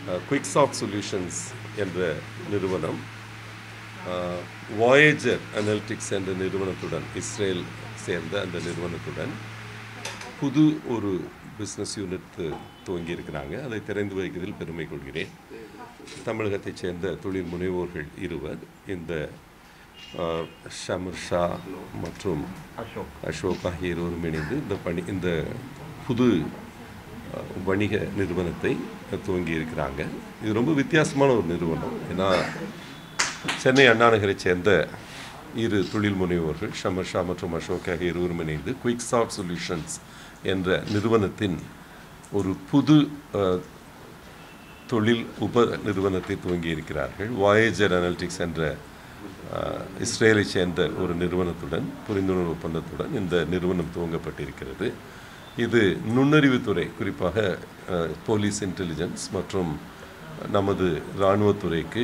குயிக்சாஃப்ட் solutions என்ற நிறுவனம் Voyager analytics என்ற நிறுவனத்துடன் இஸ்ரேல் சேர்ந்த அந்த நிறுவனத்துடன் புது ஒரு பிஸ்னஸ் யூனிட் துவங்கியிருக்கிறாங்க. அதை திறந்து வைக்கிறதில் பெருமை கொள்கிறேன். தமிழகத்தைச் சேர்ந்த தொழில் முனைவோர்கள் இருவர், இந்த ஷமர் ஷா மற்றும் அசோக் ஆகிய இருவரும் இணைந்து இந்த புது வணிக நிறுவனத்தை துவங்கி இருக்கிறாங்க. இது ரொம்ப வித்தியாசமான ஒரு நிறுவனம். ஏன்னா சென்னை அண்ணா நகரை சேர்ந்த இரு தொழில் முனைவோர்கள் ஷமர் ஷா மற்றும் அசோக் ஆகிய இருவரும் இணைந்து குயிக்சாஃப்ட் சொல்யூஷன்ஸ் என்ற நிறுவனத்தின் ஒரு புது தொழில் உப நிறுவனத்தை துவங்கி இருக்கிறார்கள். வாயேஜர் அனலிட்டிக்ஸ் என்ற இஸ்ரேலை சேர்ந்த ஒரு நிறுவனத்துடன் புரிந்துணர்வு ஒப்பந்தத்துடன் இந்த நிறுவனம் துவங்கப்பட்டிருக்கிறது. இது நுண்ணறிவுத்துறை, குறிப்பாக போலீஸ் இன்டெலிஜென்ஸ் மற்றும் நமது இராணுவத்துறைக்கு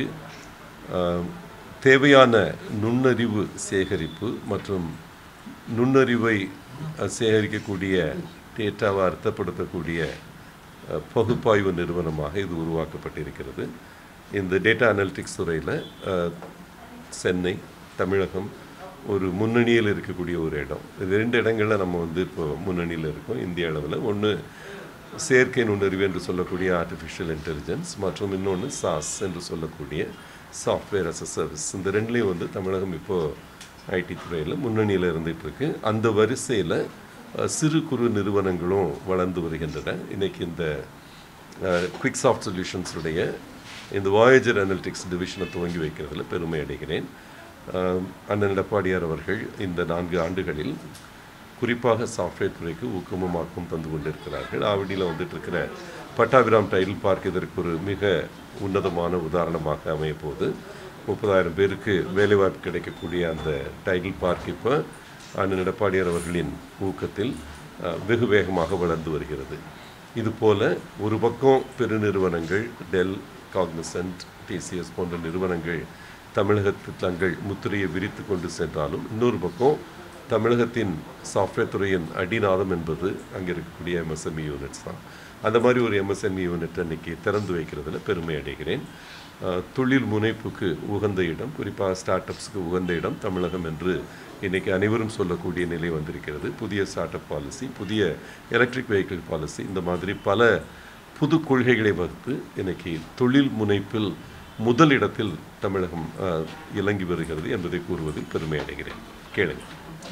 தேவையான நுண்ணறிவு சேகரிப்பு மற்றும் நுண்ணறிவை சேகரிக்கக்கூடிய டேட்டாவை அர்த்தப்படுத்தக்கூடிய பகுப்பாய்வு நிறுவனமாக இது உருவாக்கப்பட்டிருக்கிறது. இந்த டேட்டா அனலிட்டிக்ஸ் துறையில் சென்னை, தமிழகம் ஒரு முன்னணியில் இருக்கக்கூடிய ஒரு இடம். இது 2 இடங்களில் நம்ம இப்போ முன்னணியில் இருக்கோம் இந்திய அளவில். ஒன்று செயற்கை நுண்ணறிவு என்று சொல்லக்கூடிய ஆர்டிஃபிஷியல் இன்டெலிஜென்ஸ், மற்றும் இன்னொன்று சாஸ் என்று சொல்லக்கூடிய சாஃப்ட்வேர் அஸ் அ சர்வீஸ். இந்த 2லேயும் தமிழகம் இப்போது ஐடி துறையில் முன்னணியில் இருந்துகிட்ருக்கு. அந்த வரிசையில் சிறு குறு நிறுவனங்களும் வளர்ந்து வருகின்றன. இன்றைக்கி இந்த குயிக்சாஃப்ட் சொல்யூஷன்ஸுடைய இந்த வாயேஜர் அனலிட்டிக்ஸ் டிவிஷனை துவங்கி வைக்கிறதுல பெருமை அடைகிறேன். அண்ணன் எடப்பாடியார் அவர்கள் இந்த 4 ஆண்டுகளில் குறிப்பாக சாஃப்ட்வேர் துறைக்கு ஊக்கமும் ஆக்கம் தந்து கொண்டிருக்கிறார்கள். ஆவடியில் இருக்கிற பட்டாபிராம் டைல் பார்க் இதற்கு ஒரு மிக உன்னதமான உதாரணமாக அமையப்போகுது. 30,000 பேருக்கு வேலைவாய்ப்பு கிடைக்கக்கூடிய அந்த டைல் பார்க் இப்போ அண்ணன் எடப்பாடியார் அவர்களின் ஊக்கத்தில் வெகு வேகமாக வளர்ந்து வருகிறது. இதுபோல் ஒரு பக்கம் பெருநிறுவனங்கள் டெல், காக்னிசன்ட், டிசிஎஸ் போன்ற நிறுவனங்கள் தமிழகத்தில் தங்கள் முத்திரையை விரித்து கொண்டு சென்றாலும், இன்னொரு பக்கம் தமிழகத்தின் சாஃப்ட்வேர் துறையின் அடிநாதம் என்பது அங்கே இருக்கக்கூடிய எம்எஸ்எம்இ யூனிட்ஸ் தான். அந்த மாதிரி ஒரு எம்எஸ்எம்இ யூனிட் அன்றைக்கி திறந்து வைக்கிறதுல பெருமை அடைகிறேன். தொழில் முனைப்புக்கு உகந்த இடம், குறிப்பாக ஸ்டார்ட் அப்ஸுக்கு உகந்த இடம் தமிழகம் என்று இன்றைக்கி அனைவரும் சொல்லக்கூடிய நிலை வந்திருக்கிறது. புதிய ஸ்டார்ட் அப் பாலிசி, புதிய எலக்ட்ரிக் வெஹிக்கிள் பாலிசி, இந்த மாதிரி பல புது கொள்கைகளை வகுத்து இன்றைக்கி தொழில் முனைப்பில் முதலிடத்தில் தமிழகம் இலங்கி வருகிறது என்பதை கூறுவதில் பெருமை அடைகிறேன். கேளுங்க.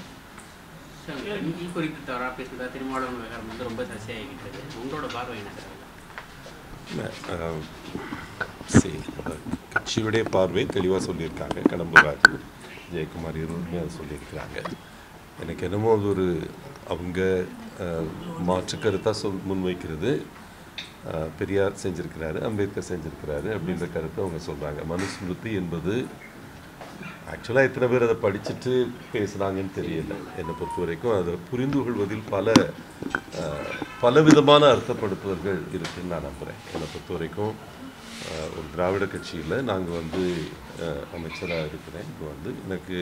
கட்சியுடைய பார்வை தெளிவாக சொல்லியிருக்காங்க. கடம்பூராஜ், ஜெயக்குமார் இருவருமே அதை சொல்லியிருக்கிறாங்க. எனக்கு என்னமோ அது ஒரு அவங்க மாற்று கருத்தாக முன்வைக்கிறது. பெரியார் செஞ்சுருக்கிறாரு, அம்பேத்கர் செஞ்சுருக்கிறாரு அப்படின்ற கருத்தை அவங்க சொல்கிறாங்க. மனுஸ்மிருதி என்பது ஆக்சுவலாக எத்தனை பேர் அதை படிச்சுட்டு பேசுகிறாங்கன்னு தெரியல. என்னை பொறுத்த வரைக்கும் அதை புரிந்து கொள்வதில் பல விதமான அர்த்தப்படுத்துவர்கள் இருக்குதுன்னு நான் நம்புகிறேன். என்னை பொறுத்த வரைக்கும் ஒரு திராவிட கட்சியில் நாங்கள் அமைச்சராக இருக்கிறேன். இப்போ எனக்கு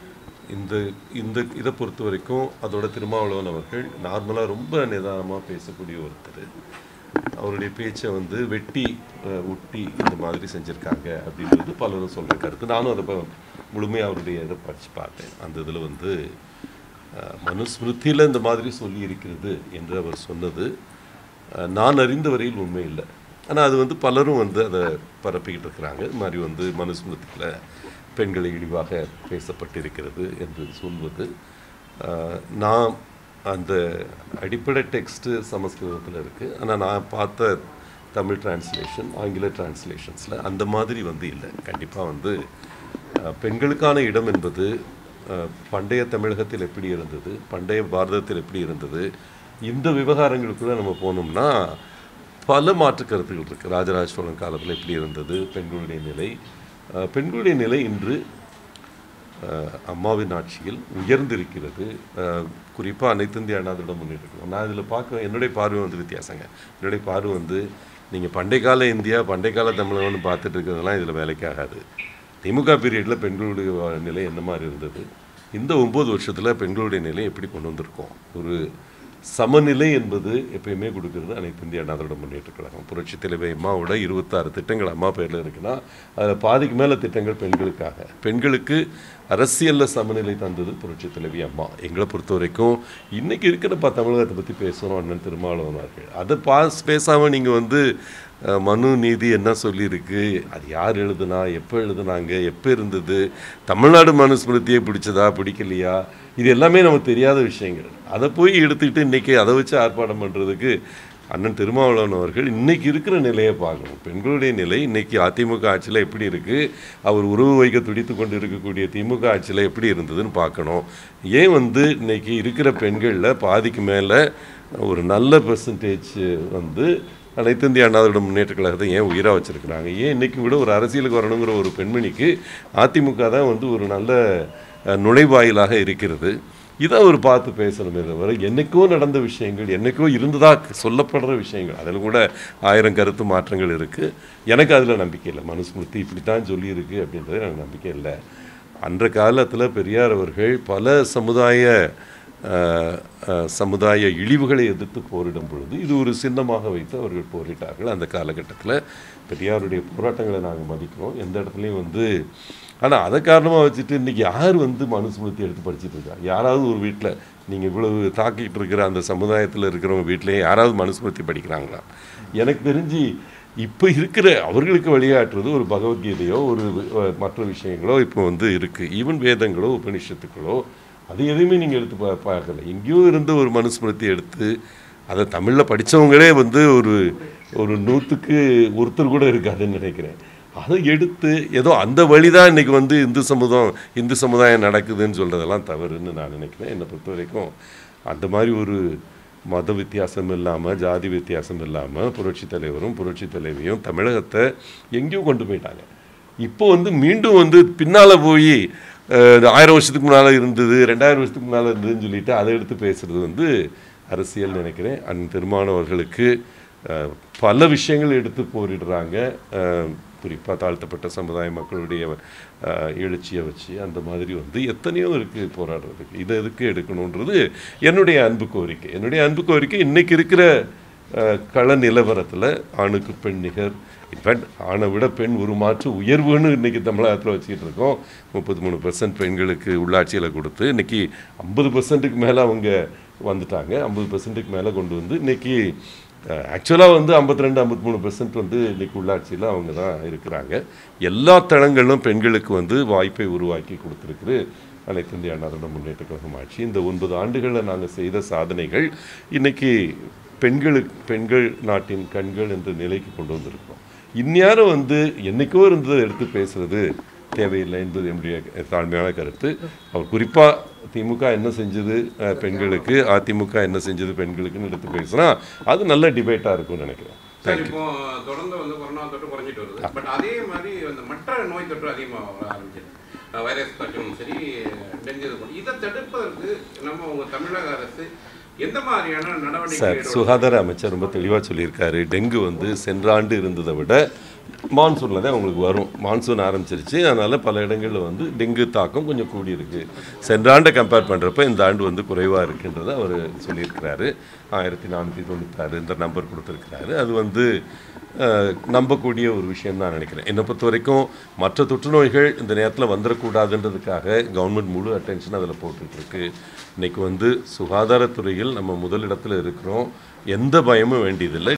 இதை பொறுத்த வரைக்கும் அதோட திருமாவளவன் அவர்கள் நார்மலாக ரொம்ப நிதானமாக பேசக்கூடிய ஒருத்தர். அவருடைய பேச்சை வெட்டி ஒட்டி இந்த மாதிரி செஞ்சுருக்காங்க அப்படின்றது பலரும் சொல்கிற கருத்து. நானும் அதை முழுமையாக அவருடைய இதை படித்து பார்த்தேன். அந்த இதில் மனுஸ்மிருதியில் இந்த மாதிரி சொல்லி இருக்கிறது என்று அவர் சொன்னது நான் அறிந்த வரையில் உண்மை இல்லை. ஆனால் அது பலரும் அதை பரப்பிக்கிட்டு இருக்கிறாங்க. இது மாதிரி மனுஸ்மிருதியில் பெண்களை இழிவாக பேசப்பட்டிருக்கிறது என்று சொல்வது. நான் அந்த அடிப்படை டெக்ஸ்ட்டு சமஸ்கிருதத்தில் இருக்குது. ஆனால் நான் பார்த்த தமிழ் டிரான்ஸ்லேஷன், ஆங்கில டிரான்ஸ்லேஷன்ஸில் அந்த மாதிரி இல்லை. கண்டிப்பாக பெண்களுக்கான இடம் என்பது பண்டைய தமிழகத்தில் எப்படி இருந்தது, பண்டைய பாரதத்தில் எப்படி இருந்தது, இந்த விவகாரங்களுக்குள்ளே நம்ம போனோம்னா பல மாற்று கருத்துக்கள் இருக்குது. ராஜராஜ சோழன் காலத்தில் எப்படி இருந்தது பெண்களுடைய நிலை இன்று அம்மாவின் ஆட்சியில் உயர்ந்திருக்கிறது. குறிப்பாக அனைத்து இந்திய அண்ணா திராவிட முன்னேற்ற நான் இதில் பார்க்க என்னுடைய பார்வை வித்தியாசங்க. என்னுடைய பார்வை நீங்கள் பண்டைய கால இந்தியா, பண்டைய கால தமிழகம்னு பார்த்துட்டு இருக்கிறதெல்லாம் இதில் வேலைக்காகாது. திமுக பீரியடில் பெண்களுடைய நிலை என்ன மாதிரி இருந்தது, இந்த 9 வருஷத்தில் பெண்களுடைய நிலை எப்படி கொண்டு வந்திருக்கோம். ஒரு சமநிலை என்பது எப்பயுமே கொடுக்கறது அனைத்து இந்திய அண்ணா திராவிட முன்னேற்றக் கழகம். புரட்சித் தலைவி அம்மாவோட 26 திட்டங்கள் அம்மா பேரில் இருக்குன்னா அதில் பாதிக்கு மேலே திட்டங்கள் பெண்களுக்காக. பெண்களுக்கு அரசியலில் சமநிலை தந்தது புரட்சித் தலைவி அம்மா. எங்களை பொறுத்த வரைக்கும் இன்றைக்கி இருக்கிற தமிழகத்தை பற்றி பேசணும் அண்ணன் திருமாவளவன் அவர்கள். அதை பேசாமல் நீங்கள் வந்து மனு நீதி என்ன சொல்லியிருக்கு, அது யார் எழுதுனா, எப்போ எழுதுனாங்க, எப்போ இருந்தது, தமிழ்நாடு மனுஸ்மிருதியை பிடிச்சதா பிடிக்கலையா, இது எல்லாமே நமக்கு தெரியாத விஷயங்கள். அதை போய் எடுத்துக்கிட்டு இன்றைக்கி அதை வச்சு ஆர்ப்பாட்டம் பண்ணுறதுக்கு அண்ணன் திருமாவளவன் அவர்கள் இன்றைக்கி இருக்கிற நிலையை பார்க்கணும். பெண்களுடைய நிலை இன்றைக்கி அதிமுக ஆட்சியில் எப்படி இருக்குது, அவர் உறவு வைக்க துடித்து கொண்டு இருக்கக்கூடிய திமுக ஆட்சியில் எப்படி இருந்ததுன்னு பார்க்கணும். ஏன் வந்து இன்றைக்கி இருக்கிற பெண்களில் பாதிக்கு மேலே ஒரு நல்ல பெர்சன்டேஜ் வந்து அனைத்து இந்திய அண்ணா திராவிட முன்னேற்றக் கழகத்தை ஏன் உயிராக வச்சுருக்கிறாங்க, ஏன் இன்றைக்கி விட ஒரு அரசியலுக்கு வரணுங்கிற ஒரு பெண்மணிக்கு அதிமுக தான் வந்து ஒரு நல்ல நுழைவாயிலாக இருக்கிறது. இதை அவர் பார்த்து பேசணுமே தவிர என்றைக்கோ நடந்த விஷயங்கள், என்றைக்கோ இருந்ததாக சொல்லப்படுற விஷயங்கள், அதில் கூட 1000 கருத்து மாற்றங்கள் இருக்குது. எனக்கு அதில் நம்பிக்கை இல்லை. மனுஸ்மிருதி இப்படித்தான் சொல்லியிருக்கு அப்படின்றது எனக்கு நம்பிக்கை இல்லை. அன்ற காலத்தில் பெரியார் அவர்கள் பல சமுதாய இழிவுகளை எதிர்த்து போரிடும் பொழுது இது ஒரு சின்னமாக வைத்து அவர்கள் போரிட்டார்கள். அந்த காலகட்டத்தில் பெரியாருடைய போராட்டங்களை நாங்கள் மதிக்கிறோம் எந்த இடத்துலையும் வந்து. ஆனால் அதை காரணமாக வச்சுட்டு இன்றைக்கி யார் வந்து மனுஸ்மிருதி எடுத்து படிச்சுட்டு இருக்கா? யாராவது ஒரு வீட்டில் நீங்கள் இவ்வளவு தாக்கிட்டு இருக்கிற அந்த சமுதாயத்தில் இருக்கிறவங்க வீட்டிலேயே யாராவது மனுஸ்மிருதி படிக்கிறாங்களா? எனக்கு தெரிஞ்சு இப்போ இருக்கிற அவர்களுக்கு வழிகாட்டுறது ஒரு பகவத்கீதையோ ஒரு மற்ற விஷயங்களோ இப்போ வந்து இருக்குது. ஈவன் வேதங்களோ உபனிஷத்துக்களோ அது எதுவுமே நீங்கள் எடுத்து பார்க்கல. எங்கேயோ இருந்து ஒரு மனுஸ்மிருதி எடுத்து அதை தமிழில் படித்தவங்களே வந்து ஒரு 100க்கு ஒருத்தர் கூட இருக்காதுன்னு நினைக்கிறேன். அதை எடுத்து ஏதோ அந்த வழி தான் இன்றைக்கி வந்து இந்து சமுதாயம் நடக்குதுன்னு சொல்கிறதெல்லாம் தவறுன்னு நான் நினைக்கிறேன். என்னை பொறுத்த வரைக்கும் அந்த மாதிரி ஒரு மத வித்தியாசம் இல்லாமல் ஜாதி வித்தியாசம் இல்லாமல் புரட்சி தலைவரும் புரட்சி தலைவியும் தமிழகத்தை எங்கேயோ கொண்டு போயிட்டாங்க. இப்போ வந்து மீண்டும் வந்து பின்னால் போய் 1000 வருஷத்துக்கு முன்னால் இருந்தது 2000 வருஷத்துக்கு முன்னால் இருந்ததுன்னு சொல்லிட்டு அதை எடுத்து பேசுகிறது வந்து அரசியல் நினைக்கிறேன். அண்ணன் திருமாவளவர்களுக்கு பல விஷயங்கள் எடுத்து போரிடுறாங்க. குறிப்பாக தாழ்த்தப்பட்ட சமுதாய மக்களுடைய எழுச்சியை வச்சு அந்த மாதிரி வந்து எத்தனையோ இருக்குது போராடுறதுக்கு. இதை எதுக்கு எடுக்கணுன்றது என்னுடைய அன்பு கோரிக்கை. இன்றைக்கி இருக்கிற கள நிலவரத்தில் ஆணுக்கு பெண் நிகர், இன்ஃபேக்ட் ஆணை விட பெண் உருமாற்று உயர்வுன்னு இன்றைக்கி தமிழகத்தில் வச்சுக்கிட்டு இருக்கோம். 33% பெண்களுக்கு உள்ளாட்சியில் கொடுத்து இன்றைக்கி 50%க்கு மேலே அவங்க வந்துட்டாங்க. 50%க்கு மேலே கொண்டு வந்து இன்றைக்கி ஆக்சுவலாக வந்து 52-53% வந்து இன்றைக்கி உள்ளாட்சியில் அவங்க தான் இருக்கிறாங்க. எல்லா தளங்களிலும் பெண்களுக்கு வந்து வாய்ப்பை உருவாக்கி கொடுத்துருக்கு அனைத்து இந்திய அண்ணா திராவிட முன்னேற்றக் கழகம் ஆட்சி. இந்த 9 ஆண்டுகளில் நாங்கள் செய்த சாதனைகள் இன்றைக்கி பெண்கள் நாட்டின் கண்கள் என்ற நிலைக்கு கொண்டு வந்திருக்கோம். இந்நேரம் வந்து என்றைக்கோ இருந்ததை எடுத்து பேசுகிறது தேவையில்லை என்பது என்னுடைய தாழ்மையான கருத்து. அவர் குறிப்பாக திமுக என்ன செஞ்சது பெண்களுக்கு, அதிமுக என்ன செஞ்சது பெண்களுக்குன்னு எடுத்து பேசுனா அது நல்ல டிபேட்டாக இருக்கும்னு நினைக்கிறேன். இப்போ தொடர்ந்து வந்து கொரோனா தொற்று குறைஞ்சிட்டு வருது. பட் அதே மாதிரி அந்த மற்ற நோய் தொற்று அதிகமாக வர ஆரம்பிச்சது. வைரஸ் தொற்றும் சரி, டெங்கு, இதை தடுப்பதற்கு நம்ம உங்கள் தமிழக அரசு எந்த மாதிரியான நடவடிக்கை? சார், சுகாதார அமைச்சர் ரொம்ப தெளிவாக சொல்லியிருக்காரு. டெங்கு வந்து சென்ற ஆண்டு இருந்ததை விட மான்சூனில் தான் அவங்களுக்கு வரும். மான்சூன் ஆரம்பிச்சிருச்சு, அதனால் பல இடங்களில் வந்து டெங்கு தாக்கம் கொஞ்சம் கூடியிருக்கு. சென்ற ஆண்டை கம்பேர் பண்ணுறப்ப இந்த ஆண்டு வந்து குறைவாக இருக்குன்றதை அவர் சொல்லியிருக்கிறாரு. 1496 இந்த நம்பர் கொடுத்துருக்கிறாரு. அது வந்து நம்பக்கூடிய ஒரு விஷயம் தான் நினைக்கிறேன். என்னை பொறுத்த வரைக்கும் மற்ற தொற்று நோய்கள் இந்த நேரத்தில் வந்துடக்கூடாதுன்றதுக்காக கவர்மெண்ட் முழு அட்டென்ஷன் அதில் போட்டுட்ருக்கு. இன்றைக்கி வந்து சுகாதாரத்துறையில் நம்ம முதலிடத்தில் இருக்கிறோம். எந்த பயமும் வேண்டியதில்லை.